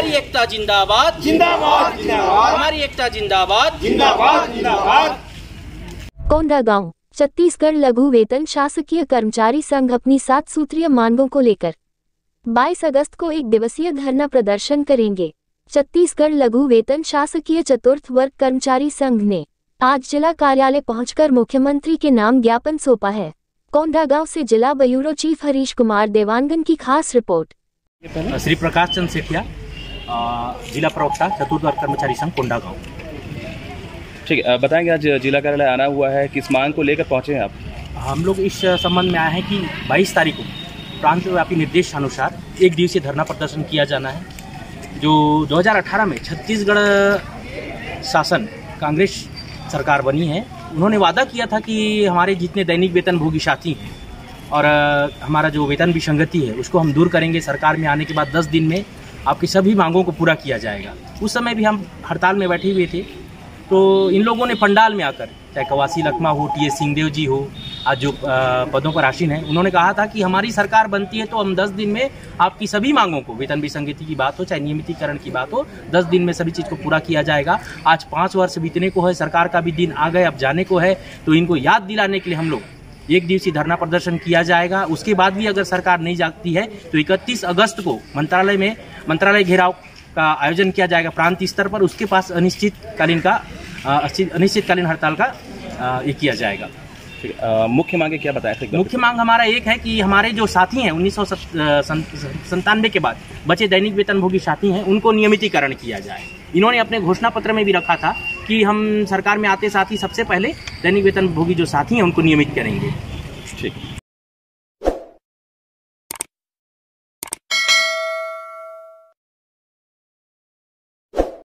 हमारी एकता जिंदाबाद जिंदाबाद जिंदाबाद, हमारी एकता जिंदाबाद जिंदाबाद जिंदाबाद। कोंडागांव, छत्तीसगढ़ लघु वेतन शासकीय कर्मचारी संघ अपनी 7 सूत्रीय मांगों को लेकर 22 अगस्त को एक दिवसीय धरना प्रदर्शन करेंगे। छत्तीसगढ़ लघु वेतन शासकीय चतुर्थ वर्ग कर्मचारी संघ ने आज जिला कार्यालय पहुंचकर मुख्यमंत्री के नाम ज्ञापन सौंपा है। कोंडागांव से जिला ब्यूरो चीफ हरीश कुमार देवांगन की खास रिपोर्ट। श्री प्रकाश चंद्र सेठिया, जिला प्रवक्ता चतुर्थ वर्ग कर्मचारी संघ कोंडागांव। ठीक है, बताएंगे आज जिला कार्यालय आना हुआ है, किस मांग को लेकर पहुंचे हैं आप? हम लोग इस संबंध में आए हैं कि 22 तारीख को प्रांतव्यापी निर्देशानुसार एक दिवसीय धरना प्रदर्शन किया जाना है। जो 2018 में छत्तीसगढ़ शासन कांग्रेस सरकार बनी है, उन्होंने वादा किया था कि हमारे जितने दैनिक वेतन भोगी साथी हैं और हमारा जो वेतन विसंगति है उसको हम दूर करेंगे। सरकार में आने के बाद 10 दिन में आपकी सभी मांगों को पूरा किया जाएगा। उस समय भी हम हड़ताल में बैठे हुए थे, तो इन लोगों ने पंडाल में आकर, चाहे कवासी लखमा हो, टी.एस. सिंहदेव जी हो, आज जो पदों पर आसीन हैं, उन्होंने कहा था कि हमारी सरकार बनती है तो हम 10 दिन में आपकी सभी मांगों को, वेतन विसंगति की बात हो चाहे नियमितीकरण की बात हो, 10 दिन में सभी चीज़ को पूरा किया जाएगा। आज 5 वर्ष बीतने को है, सरकार का भी दिन आ गए, अब जाने को है, तो इनको याद दिलाने के लिए हम लोग एक दिवसीय धरना प्रदर्शन किया जाएगा। उसके बाद भी अगर सरकार नहीं जागती है तो 31 अगस्त को मंत्रालय घेराव का आयोजन किया जाएगा प्रांत स्तर पर। उसके पास अनिश्चितकालीन हड़ताल का ये किया जाएगा। मुख्य मांगे क्या बताया थे? मुख्य मांग हमारा एक है कि हमारे जो साथी हैं 1997 के बाद बचे दैनिक वेतन भोगी साथी हैं, उनको नियमितीकरण किया जाए। इन्होंने अपने घोषणा पत्र में भी रखा था कि हम सरकार में आते साथ ही सबसे पहले दैनिक वेतन भोगी जो साथी हैं उनको नियमित करेंगे। ठीक।